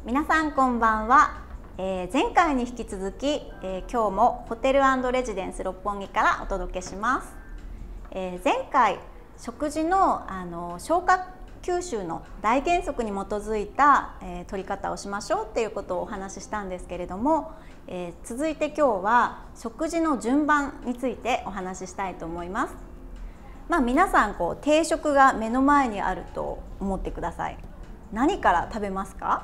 皆さんこんばんは。前回に引き続き、今日もホテル&レジデンス六本木からお届けします。前回食事の、消化吸収の大原則に基づいた、取り方をしましょうっていうことをお話ししたんですけれども、続いて今日は食事の順番についてお話ししたいと思います。皆さん定食が目の前にあると思ってください。何から食べますか？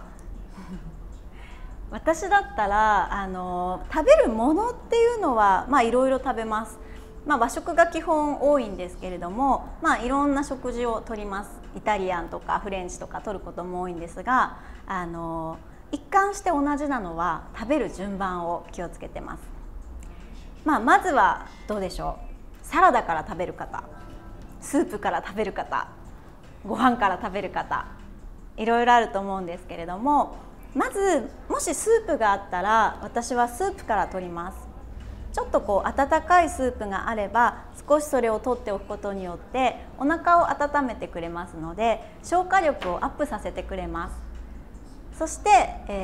私だったら食べるものっていうのはいろいろ食べます。和食が基本多いんですけれども、いろんな食事をとります。イタリアンとかフレンチとかとることも多いんですが、一貫して同じなのは食べる順番を気をつけてます。まずはどうでしょう。サラダから食べる方、スープから食べる方、ご飯から食べる方、いろいろあると思うんですけれども、まずもしスープがあったら私はスープから取ります。ちょっと温かいスープがあれば少しそれを取っておくことによってお腹を温めてくれますので消化力をアップさせてくれます。そして、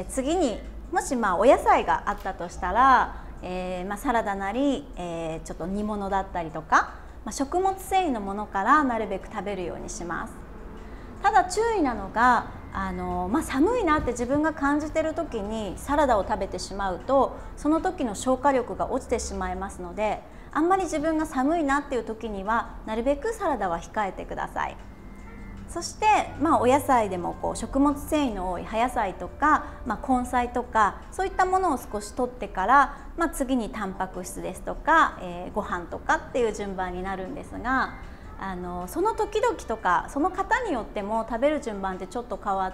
次にもしお野菜があったとしたら、サラダなり、ちょっと煮物だったりとか、食物繊維のものからなるべく食べるようにします。ただ注意なのが寒いなって自分が感じている時にサラダを食べてしまうとその時の消化力が落ちてしまいますので、あんまり自分が寒いなっていう時にはなるべくサラダは控えてください。そして、お野菜でも食物繊維の多い葉野菜とか、根菜とかそういったものを少し取ってから、次にタンパク質ですとか、ご飯とかっていう順番になるんですが、その時々とかその方によっても食べる順番ってちょっと変わって、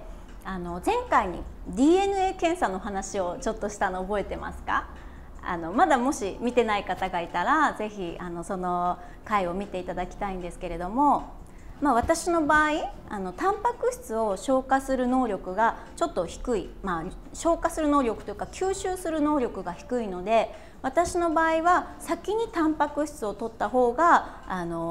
前回に DNA 検査の話をちょっとしたの覚えてますか？まだもし見てない方がいたらぜひその回を見ていただきたいんですけれども、私の場合タンパク質を消化する能力がちょっと低い、消化する能力というか吸収する能力が低いので、私の場合は先にタンパク質を取った方が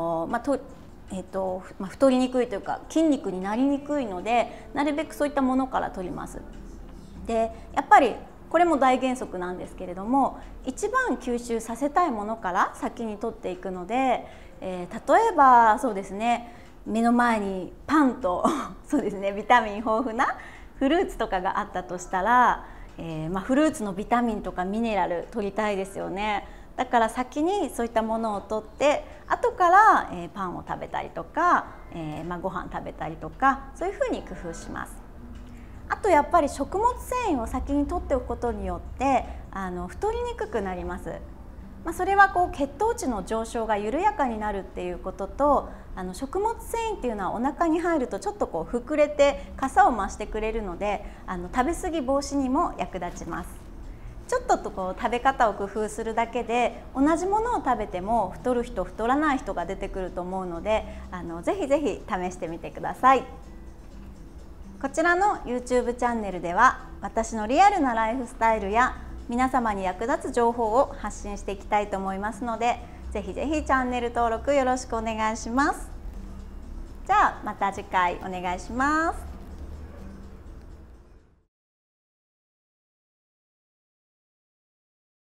太りにくいというか筋肉になりにくいので、なるべくそういったものから取ります。でやっぱりこれも大原則なんですけれども、一番吸収させたいものから先に取っていくので、例えばそうですね、目の前にパンとそうですね、ビタミン豊富なフルーツとかがあったとしたら、フルーツのビタミンとかミネラル取りたいですよね。だから先にそういったものを取って後から、パンを食べたりとか、ご飯食べたりとか、そういうふうに工夫します。あとやっぱり食物繊維を先に取っておくことによって太りにくくなります。それは血糖値の上昇が緩やかになるっていうことと、食物繊維っていうのはお腹に入るとちょっと膨れてかさを増してくれるので食べ過ぎ防止にも役立ちます。ちょっと食べ方を工夫するだけで同じものを食べても太る人太らない人が出てくると思うのでぜひぜひ試してみてください。こちらの YouTube チャンネルでは私のリアルなライフスタイルや皆様に役立つ情報を発信していきたいと思いますので、ぜひぜひチャンネル登録よろしくお願いします。じゃあまた次回お願いします。